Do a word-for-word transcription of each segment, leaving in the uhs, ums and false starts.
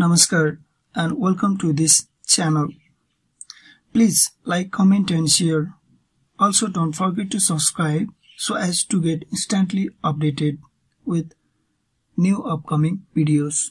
Namaskar and welcome to this channel. Please like, comment and share. Also don't forget to subscribe so as to get instantly updated with new upcoming videos.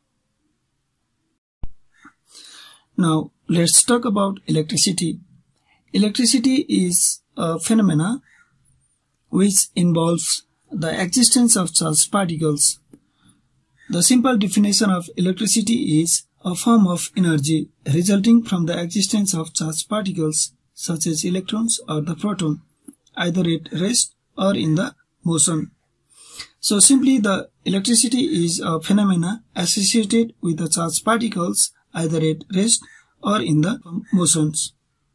Now let's talk about electricity. Electricity is a phenomena which involves the existence of charged particles. The simple definition of electricity is a form of energy resulting from the existence of charged particles such as electrons or the proton, either at rest or in the motion. So simply the electricity is a phenomena associated with the charged particles either at rest or in the motions.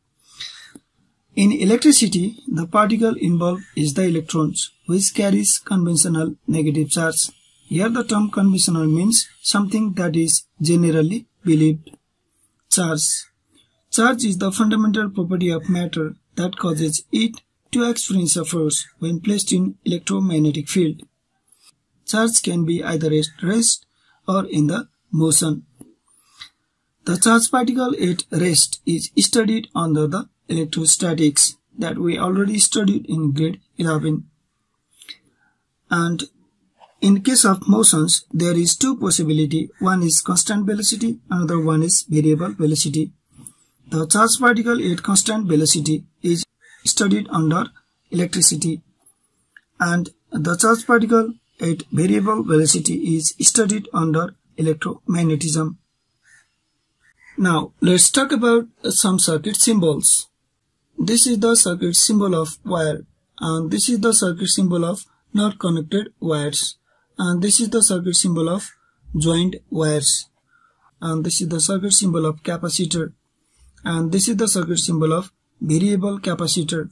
In electricity, the particle involved is the electrons, which carries conventional negative charge. Here the term conventional means something that is generally believed. Charge. Charge is the fundamental property of matter that causes it to experience a force when placed in electromagnetic field. Charge can be either at rest or in the motion. The charged particle at rest is studied under the electrostatics that we already studied in grade eleven. And in case of motions, there is two possibility. One is constant velocity, another one is variable velocity. The charged particle at constant velocity is studied under electricity, and the charged particle at variable velocity is studied under electromagnetism. Now let's talk about some circuit symbols. This is the circuit symbol of wire, and this is the circuit symbol of not connected wires. And this is the circuit symbol of joined wires. And this is the circuit symbol of capacitor. And this is the circuit symbol of variable capacitor.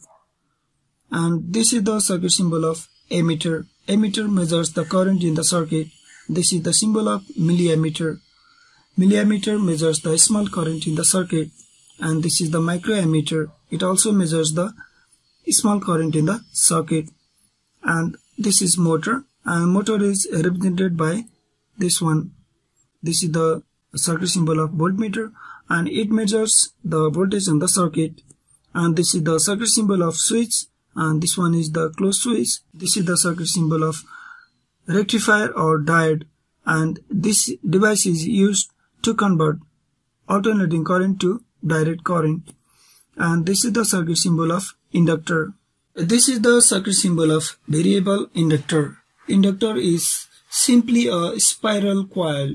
And this is the circuit symbol of ammeter. Ammeter measures the current in the circuit. This is the symbol of milliammeter. Milliammeter measures the small current in the circuit. And this is the microammeter. It also measures the small current in the circuit. And this is motor. And motor is represented by this one. This is the circuit symbol of voltmeter, and it measures the voltage in the circuit. And this is the circuit symbol of switch, and this one is the closed switch. This is the circuit symbol of rectifier or diode, and this device is used to convert alternating current to direct current. And this is the circuit symbol of inductor. This is the circuit symbol of variable inductor. Inductor is simply a spiral coil,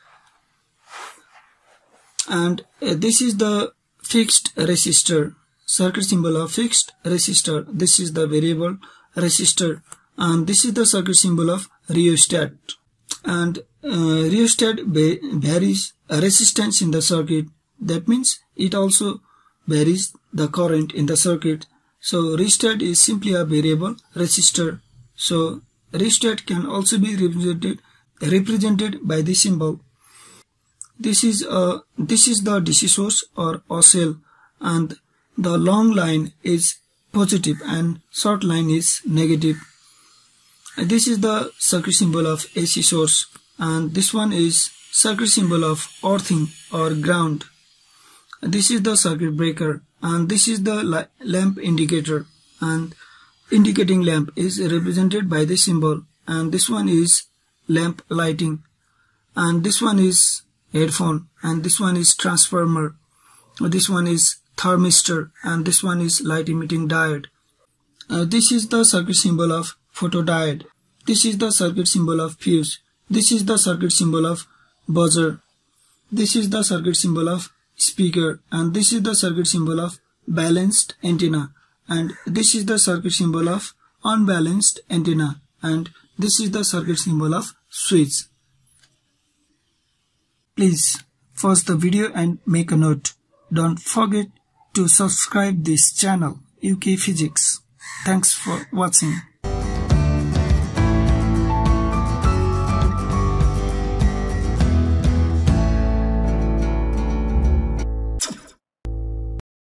and this is the fixed resistor, circuit symbol of fixed resistor. This is the variable resistor, and this is the circuit symbol of rheostat. And uh, rheostat varies resistance in the circuit. That means it also varies the current in the circuit. So rheostat is simply a variable resistor. So rheostat can also be represented represented by this symbol. This is a this is the D C source or a cell, and the long line is positive and short line is negative. This is the circuit symbol of A C source, and this one is circuit symbol of earthing or ground. This is the circuit breaker, and this is the lamp indicator, and indicating lamp is represented by this symbol, and this one is lamp lighting, and this one is headphone, and this one is transformer, this one is thermistor, and this one is light emitting diode. Uh, this is the circuit symbol of photodiode. This is the circuit symbol of fuse. This is the circuit symbol of buzzer. This is the circuit symbol of speaker, and this is the circuit symbol of balanced antenna. And this is the circuit symbol of unbalanced antenna, and this is the circuit symbol of switch. Please pause the video and make a note. Don't forget to subscribe this channel, U K Physics. Thanks for watching.